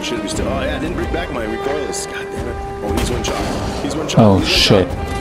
should be still. Oh yeah, I didn't bring back my recoilless. God damn it. Oh, he's one shot. He's one shot. Oh He's one shit. shot.